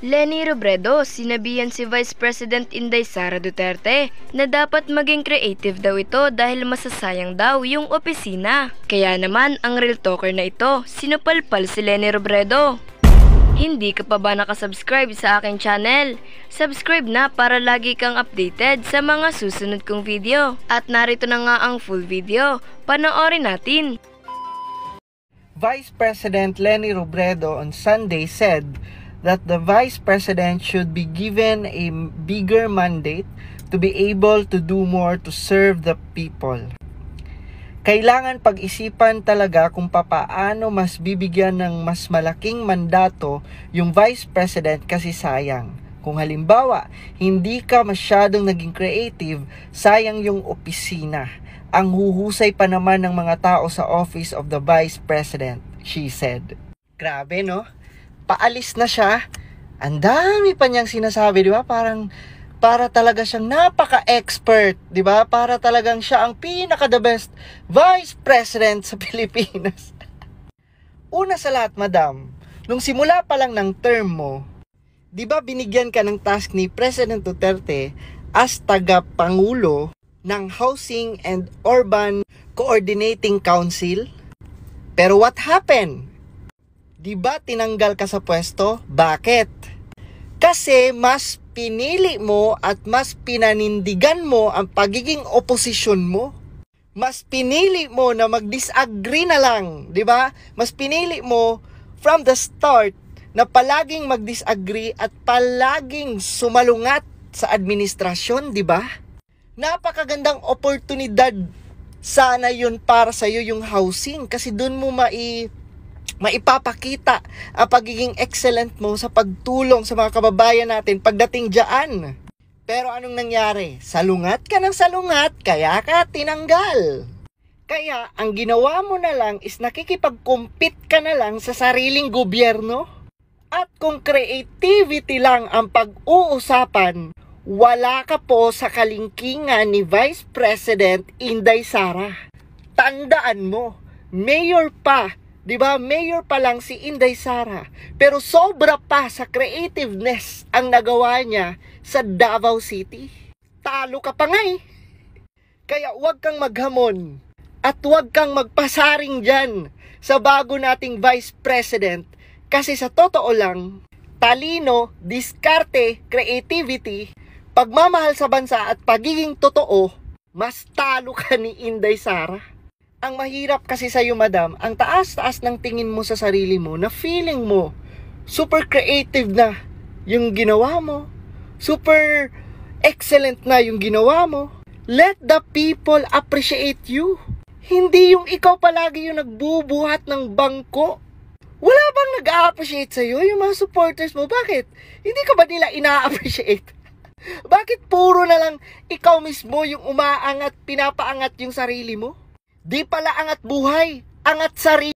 Leni Robredo, sinabihan si Vice President Inday Sara Duterte na dapat maging creative daw ito dahil masasayang daw yung opisina. Kaya naman ang real talker na ito, sinupalpal si Leni Robredo. Hindi ka pa ba nakasubscribe sa aking channel? Subscribe na para lagi kang updated sa mga susunod kong video. At narito na nga ang full video, panoorin natin. Vice President Leni Robredo on Sunday said that the Vice President should be given a bigger mandate to be able to do more to serve the people. Kailangan pag-isipan talaga kung papaano mas bibigyan ng mas malaking mandato yung Vice President kasi sayang. Kung halimbawa, hindi ka masyadong naging creative, sayang yung opisina. Ang huhusay pa naman ng mga tao sa Office of the Vice President, she said. Grabe, no? Paalis na siya, ang dami pa niyang sinasabi, di ba? Para talaga siyang napaka-expert, di ba? Para talagang siya ang pinaka-the best Vice President sa Pilipinas. Una sa lahat, madam, nung simula pa lang ng term mo, di ba binigyan ka ng task ni President Duterte as taga-pangulo ng Housing and Urban Coordinating Council? Pero what happened? Di ba tinanggal ka sa pwesto? Bakit? Kasi mas pinili mo at mas pinanindigan mo ang pagiging oposisyon mo. Mas pinili mo na mag-disagree na lang, di ba? Mas pinili mo from the start na palaging mag-disagree at palaging sumalungat sa administrasyon, di ba? Napakagandang oportunidad sana yun para sa'yo yung housing kasi doon mo maipapakita ang pagiging excellent mo sa pagtulong sa mga kababayan natin pagdating dyan. Pero anong nangyari? Salungat ka ng salungat, kaya ka tinanggal. Kaya ang ginawa mo na lang is nakikipag-compete ka na lang sa sariling gobyerno. At kung creativity lang ang pag-uusapan, wala ka po sa kalingkingan ni Vice President Inday Sara. Tandaan mo, mayor pa. Diba, mayor pa lang si Inday Sara, pero sobra pa sa creativeness ang nagawa niya sa Davao City. Talo ka pa nga eh. Kaya huwag kang maghamon at huwag kang magpasaring dyan sa bago nating Vice President kasi sa totoo lang, talino, diskarte, creativity, pagmamahal sa bansa at pagiging totoo, mas talo ka ni Inday Sara. Ang mahirap kasi sa'yo, madam, ang taas-taas ng tingin mo sa sarili mo na feeling mo super creative na yung ginawa mo, super excellent na yung ginawa mo. Let the people appreciate you. Hindi yung ikaw palagi yung nagbubuhat ng bangko. Wala bang nag-a-appreciate sa'yo yung mga supporters mo? Bakit? Hindi ka ba nila ina-appreciate? Bakit puro na lang ikaw mismo yung umaangat, pinapaangat yung sarili mo? Di pala angat buhay, angat sarili.